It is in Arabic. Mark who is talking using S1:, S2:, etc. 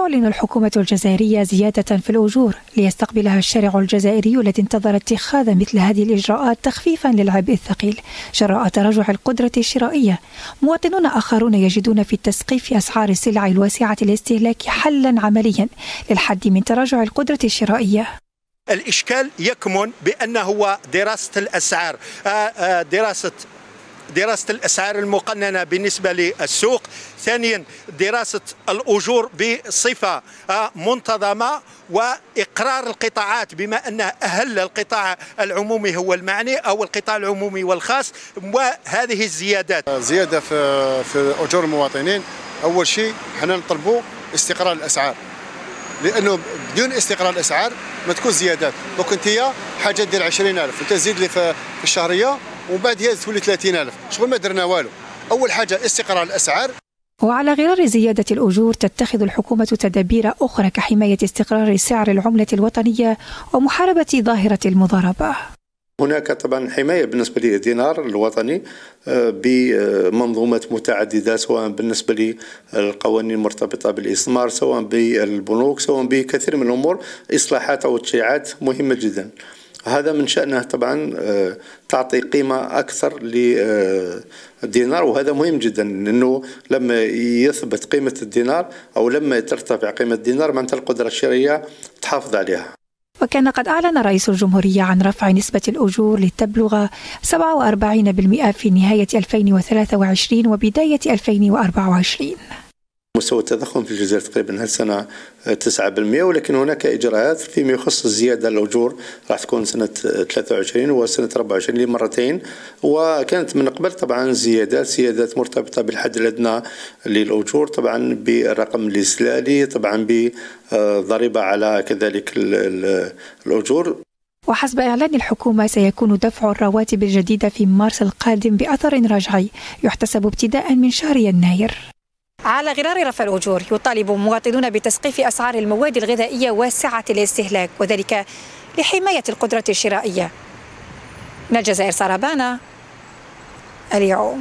S1: تعلن الحكومة الجزائرية زيادة في الأجور ليستقبلها الشارع الجزائري الذي انتظر اتخاذ مثل هذه الإجراءات تخفيفا للعبء الثقيل جراء تراجع القدرة الشرائية. مواطنون آخرون يجدون في تسقيف أسعار السلع الواسعة الاستهلاك حلا عمليا للحد من تراجع القدرة الشرائية.
S2: الإشكال يكمن بأنه دراسة الأسعار، دراسة الأسعار المقننة بالنسبة للسوق، ثانيا دراسة الأجور بصفة منتظمة، وإقرار القطاعات بما أن أهل القطاع العمومي هو المعني أو القطاع العمومي والخاص، وهذه الزيادات.
S3: زيادة في أجور المواطنين، أول شيء حنا نطلبوا استقرار الأسعار، لأنه بدون استقرار الأسعار ما تكون زيادات. دونك أنت حاجة ديال 20,000 أنت تزيد لي في الشهرية ومن بعد هي تولي 30,000، شغل ما درنا والو. أول حاجة استقرار الأسعار.
S1: وعلى غرار زيادة الأجور تتخذ الحكومة تدابير أخرى كحماية استقرار سعر العملة الوطنية ومحاربة ظاهرة المضاربة.
S4: هناك طبعا حماية بالنسبة للدينار الوطني بمنظومات متعددة، سواء بالنسبة للقوانين المرتبطة بالإستثمار، سواء بالبنوك، سواء بكثير من الأمور. إصلاحات أو تشريعات مهمة جدا، هذا من شأنه طبعا تعطي قيمة أكثر للدينار، وهذا مهم جدا، لأنه لما يثبت قيمة الدينار أو لما ترتفع قيمة الدينار معناتها القدرة الشرائية تحافظ عليها.
S1: وكان قد أعلن رئيس الجمهورية عن رفع نسبة الأجور لتبلغ 47% في نهاية 2023 وبداية 2024.
S4: مستوى التضخم في الجزائر تقريبا هالسنة 9%، ولكن هناك إجراءات فيما يخص الزيادة الأجور راح تكون سنة 23 وسنة 24 لمرتين، وكانت من قبل طبعا زيادات مرتبطة بالحد الأدنى للأجور، طبعا بالرقم الاستهلالي، طبعا بضريبة على كذلك الأجور.
S1: وحسب إعلان الحكومة سيكون دفع الرواتب الجديدة في مارس القادم بأثر رجعي يحتسب ابتداء من شهر يناير. على غرار رفع الأجور يطالب مواطنون بتسقيف أسعار المواد الغذائية واسعة الاستهلاك، وذلك لحماية القدرة الشرائية. من الجزائر سارة بانا، اليوم.